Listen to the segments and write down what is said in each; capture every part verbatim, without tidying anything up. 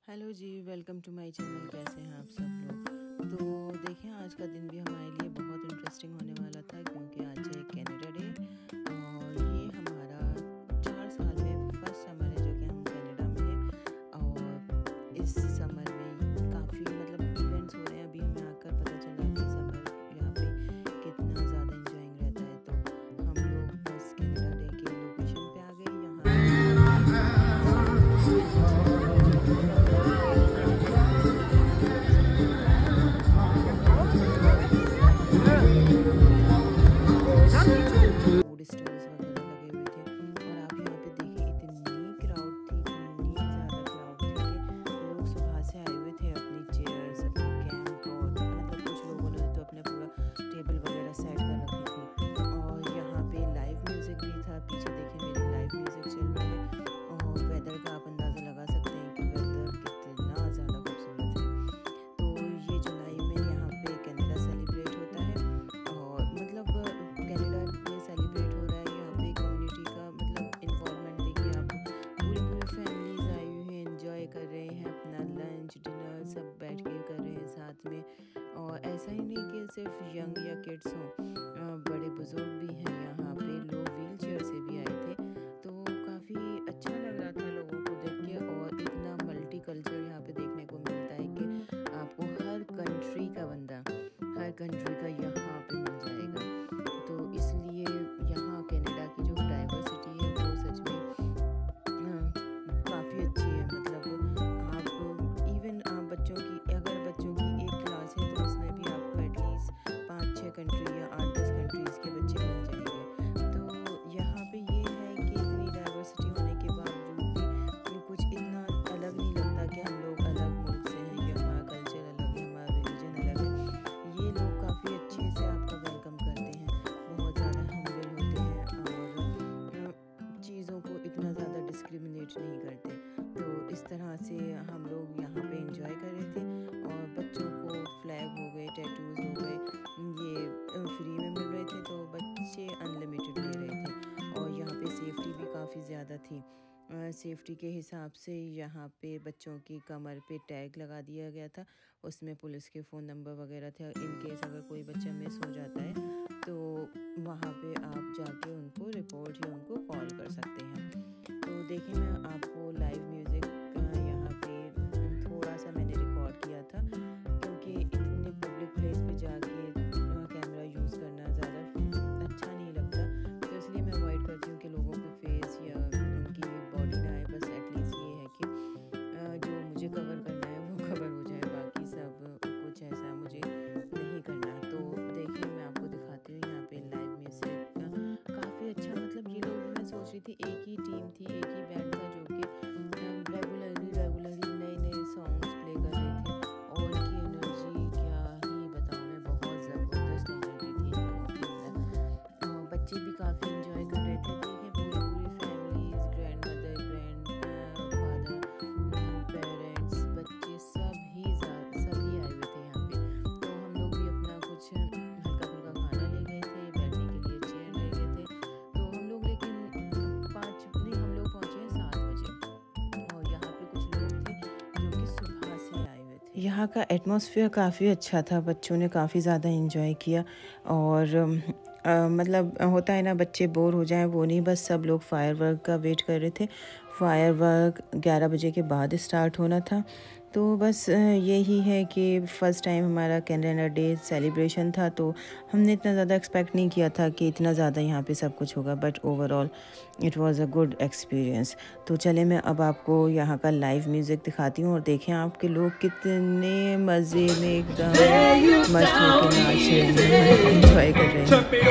Hello ji, welcome to my channel. कैसे हैं आप सब लोग। तो देखें, आज का दिन भी हमारे लिए बहुत इंटरेस्टिंग होने वाला था क्योंकि आज है कैनेडा डे और ये हमारा चार साल में फर्स्ट समर है जो कि हम कनाडा में हैं। और इस समर में काफ़ी मतलब इवेंट्स हो रहे हैं। अभी हमें आकर पता चला कि समर यहाँ पे कितना ज़्यादा इंजॉइंग रहता है। तो हम लोग बस कैनेडा डे के लोकेशन पे आ गए। यहाँ फूड स्टॉल्स वगैरह लगे हुए थे और आप यहाँ पे देखिए इतनी क्राउड थी, इतनी ज़्यादा क्राउड थी कि लोग सुबह से आए हुए थे अपनी चेयर्स, अपने कैंप और मतलब कुछ लोगों ने तो अपने पूरा टेबल वगैरह सेट कर रखी थी। और यहाँ पे लाइव म्यूज़िक भी था। पीछे देखिए मेरे लाइव म्यूज़िक चल रहा है और वेदर का आप अंदाज़ा लगा सकते हैं कि वेदर कितना ज़्यादा खूबसूरत है। तो ये जुलाई में यहाँ पे कनाडा सेलिब्रेट होता है और मतलब कनाडा में सेलिब्रेट हो रहा है। यहाँ पे कम्युनिटी का मतलब इन्वॉल्वमेंट देखिए आप, पूरी पूरी फैमिलीज आई हुई हैं, एंजॉय कर रहे हैं अपना लंच डिनर सब बैठ के कर रहे हैं साथ में। और ऐसा ही नहीं कि सिर्फ यंग या किड्स हों, बड़े बुजुर्ग भी हैं यहाँ पे। लोग व्हील चेयर से भी आए थे तो काफ़ी अच्छा लग रहा था लोगों को देख के। और इतना मल्टी कल्चर यहाँ पे देखने को मिलता है कि आपको हर कंट्री का बंदा, हर कंट्री का यहाँ पे मिल जाएगा। तो इसलिए यहाँ कनाडा की जो डाइवर्सिटी है वो सच में काफ़ी अच्छी है। मतलब आप इवन आप बच्चों की अगर बच्चों की एक क्लास है तो उसमें भी आपको एटलीस्ट पाँच छः कंट्री या आठ दस कंट्रीज़ के बच्चे मिल जाएंगे। तो यहाँ पे ये है कि इतनी डाइवर्सिटी होने के बावजूद भी कुछ इतना अलग नहीं लगता कि हम लोग अलग मुल्क से हैं या हमारा कल्चर अलग है, हमारा रिलीजन अलग है। ये लोग काफ़ी अच्छे से आपका वेलकम करते हैं, बहुत ज़्यादा हम्बल होते हैं और चीज़ों को इतना ज़्यादा डिस्क्रिमिनेट नहीं करते। तो इस तरह से हम लोग यहाँ पे एंजॉय कर रहे थे और बच्चों को फ्लैग हो गए, टैटूज़ हो गए, ये फ्री में मिल रहे थे तो बच्चे अनलिमिटेड ले रहे थे। और यहाँ पे सेफ्टी भी काफ़ी ज़्यादा थी। सेफ्टी के हिसाब से यहाँ पे बच्चों की कमर पे टैग लगा दिया गया था, उसमें पुलिस के फ़ोन नंबर वगैरह थे। इन केस अगर कोई बच्चा मिस हो जाता है तो वहाँ पे आप जाके उनको रिपोर्ट या उनको कॉल कर सकते हैं। तो देखिए मैं आपको लाइव म्यूज़िक यहाँ पे थोड़ा सा मैंने रिकॉर्ड किया था क्योंकि इतने पब्लिक प्लेस पे जाके कैमरा यूज़ करना ज़्यादा अच्छा नहीं लगता। तो इसलिए मैं अवॉइड करती हूँ कि लोगों के फेस या उनकी बॉडी ना आए। बस एटलीस्ट ये है कि जो मुझे कवर करना है वो कवर हो जाए, बाकी सब कुछ ऐसा मुझे नहीं करना। तो देखिए मैं आपको दिखाती हूँ यहाँ पे लाइव म्यूज़िक काफ़ी अच्छा। मतलब ये लोग, मैं सोच रही थी एक ही टीम थी, एक ही बैंड था जो कि रेगुलरली रेगुलरली नए नए सॉन्ग्स प्ले कर रहे थे और उनकी एनर्जी क्या ही बताऊँ मैं, बहुत ज़बरदस्त एनर्जी थी इन लोगों के अंदर। और बच्चे भी काफ़ी इंजॉय कर रहे थे। देखिए पूरी पूरी families, grandmother, grandfather, parents, बच्चे सभी सभी आए हुए थे यहाँ पे। तो हम लोग भी अपना कुछ हल्का फुल्का खाना ले गए थे, बैठने के लिए चेयर ले गए थे। तो हम लोग लेकिन पाँच नहीं हम लोग पहुँचे हैं सात बजे और यहाँ पे कुछ लोग थे जो कि सुबह से आए हुए थे। यहाँ का एटमॉस्फेयर काफ़ी अच्छा था, बच्चों ने काफ़ी ज़्यादा इंजॉय किया। और आ, मतलब होता है ना बच्चे बोर हो जाएं, वो नहीं, बस सब लोग फायर वर्क का वेट कर रहे थे। फायर वर्क ग्यारह बजे के बाद स्टार्ट होना था। तो बस यही है कि फ़र्स्ट टाइम हमारा कनाडा डे सेलिब्रेशन था तो हमने इतना ज़्यादा एक्सपेक्ट नहीं किया था कि इतना ज़्यादा यहाँ पे सब कुछ होगा, but overall it was a good experience. तो चले मैं अब आपको यहाँ का लाइव म्यूज़िक दिखाती हूँ और देखें आपके लोग कितने मज़े में एकदम मस्त होकर नाच रहे हैं, एंजॉय कर रहे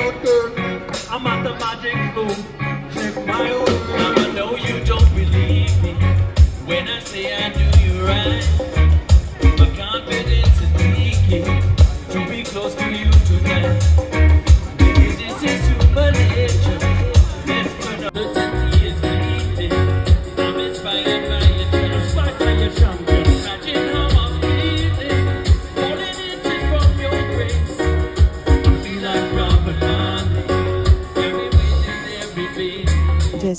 हैं। My confidence is leaking to be close to you tonight. Because this is human nature. Let's put up the city is bleeding. I'm inspired by your trust, by your champion. Imagine how I'm feeling, falling into from your grace. I feel like Robert Marley, every wish and every beat. जैसे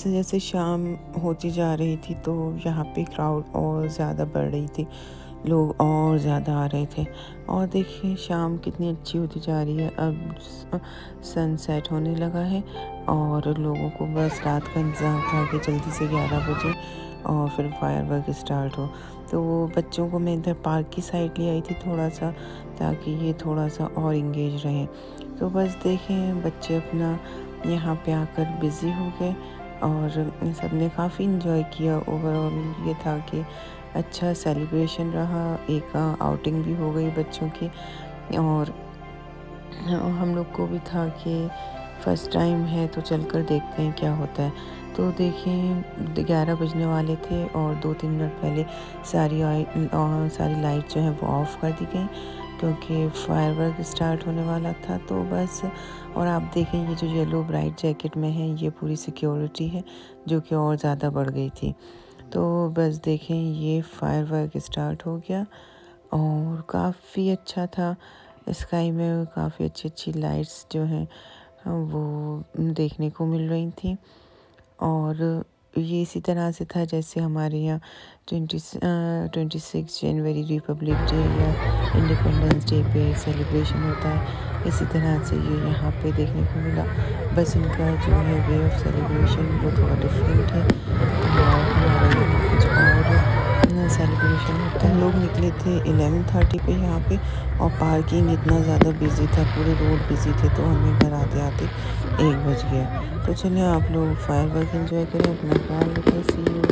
जैसे जैसे शाम होती जा रही थी तो यहाँ पे क्राउड और ज़्यादा बढ़ रही थी, लोग और ज़्यादा आ रहे थे। और देखिए शाम कितनी अच्छी होती जा रही है। अब सनसेट होने लगा है और लोगों को बस रात का इंतज़ार था कि जल्दी से ग्यारह बजे और फिर फायरवर्क स्टार्ट हो। तो बच्चों को मैं इधर पार्क की साइड ले आई थी थोड़ा सा, ताकि ये थोड़ा सा और इंगेज रहें। तो बस देखें बच्चे अपना यहाँ पे आकर बिज़ी हो गए और सब ने काफ़ी इंजॉय किया। ओवरऑल ये था कि अच्छा सेलिब्रेशन रहा, एक आउटिंग भी हो गई बच्चों की। और हम लोग को भी था कि फ़र्स्ट टाइम है तो चलकर देखते हैं क्या होता है। तो देखें ग्यारह बजने वाले थे और दो तीन मिनट पहले सारी सारी लाइट जो है वो ऑफ़ कर दी गई, क्योंकि फायरवर्क स्टार्ट होने वाला था। तो बस और आप देखें ये जो येलो ब्राइट जैकेट में है ये पूरी सिक्योरिटी है, जो कि और ज़्यादा बढ़ गई थी। तो बस देखें ये फायरवर्क स्टार्ट हो गया और काफ़ी अच्छा था। स्काई में काफ़ी अच्छी अच्छी लाइट्स जो हैं वो देखने को मिल रही थी। और ये इसी तरह से था जैसे हमारे यहाँ ट्वेंटी ट्वेंटी सिक्स जनवरी रिपब्लिक डे या इंडिपेंडेंस डे पे सेलिब्रेशन होता है, इसी तरह से ये यहाँ पे देखने को मिला। बस इनका जो है वे ऑफ सेलिब्रेशन वो थोड़ा डिफरेंट है और हमारा यहाँ कुछ और सेलिब्रेशन होता है। लोग निकले थे इलेवन थर्टी पे यहाँ पे और पार्किंग इतना ज़्यादा बिजी था, पूरे रोड बिजी थे, तो हमें घर आते आते एक बज गया। तो चलिए आप लोग फायरवर्क एंजॉय करें, अपना ख्याल रखें। See you.